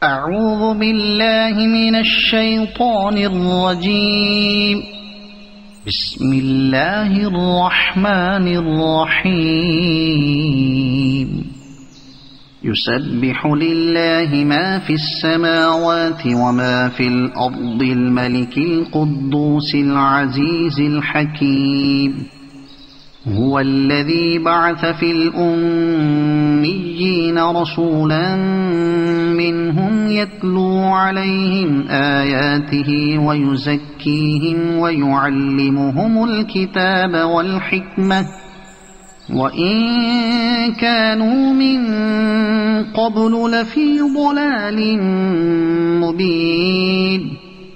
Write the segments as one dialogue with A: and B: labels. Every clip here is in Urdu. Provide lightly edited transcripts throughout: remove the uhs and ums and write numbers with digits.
A: أعوذ بالله من الشيطان الرجيم. بسم الله الرحمن الرحيم. يسبح لله ما في السماوات وما في الأرض الملك القدوس العزيز الحكيم. هو الذي بعث في الأميين رسولا منهم يتلو عليهم آياته ويزكيهم ويعلمهم الكتاب والحكمة وإن كانوا من قبل لفي ضلال مبين.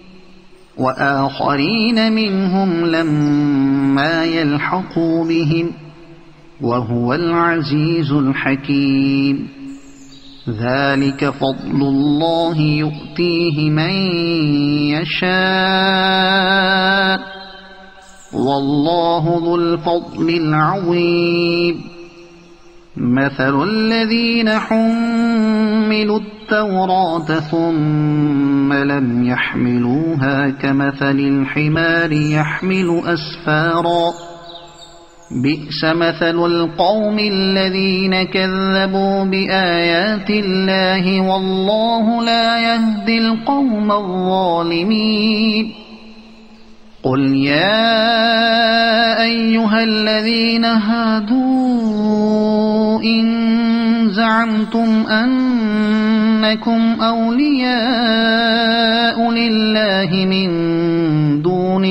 A: وآخرين منهم لما يلحقوا بهم وهو العزيز الحكيم. ذلك فضل الله يؤتيه من يشاء والله ذو الفضل العظيم. مثل الذين حملوا التوراة ثم لم يحملوها كمثل الحمار يحمل أسفارا بئس مثل القوم الذين كذبوا بآيات الله والله لا يهدي القوم الظالمين. قل يا أيها الذين هادوا إن زعمتم أنكم أولياء لله من دون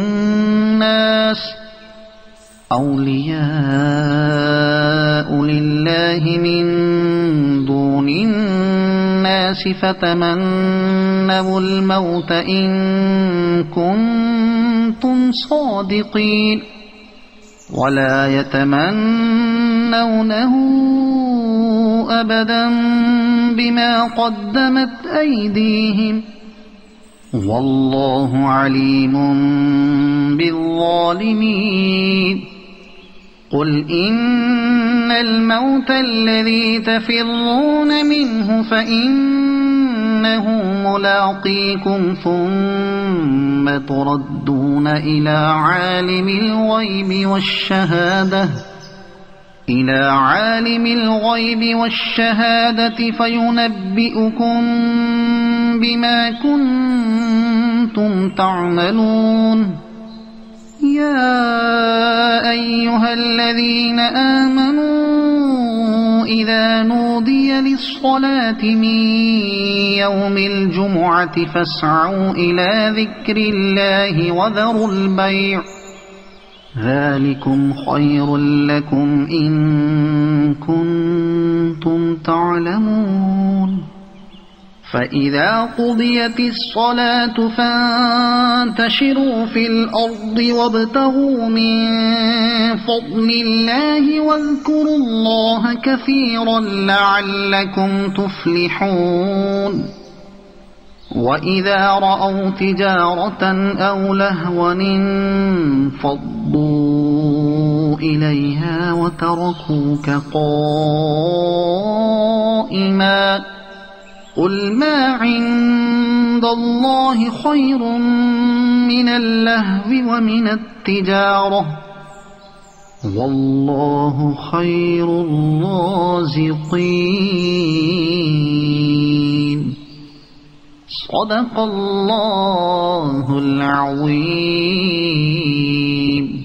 A: الناس فتمنوا الموت إن كنتم صادقين ولا يتمنونه أبدا بما قدمت أيديهم والله عليم بالظالمين. قل إن الموت الذي تفرون منه فإنه ملاقيكم ثم تردون إلى عالم الغيب والشهادة فينبئكم بما كنتم تعملون. يا أيها الذين آمنوا إذا نودي للصلاة من يوم الجمعة فاسعوا إلى ذكر الله وذروا البيع ذلكم خير لكم إن كنتم تعلمون. فإذا قضيت الصلاة فانتشروا في الأرض وابتغوا من فضل الله واذكروا الله كثيرا لعلكم تفلحون. وإذا رأوا تجارة أو لهوا انفضوا إليها وتركوك قائما قل ما عند الله خير من اللهو ومن التجارة والله خير الرازقين. صدق الله العظيم.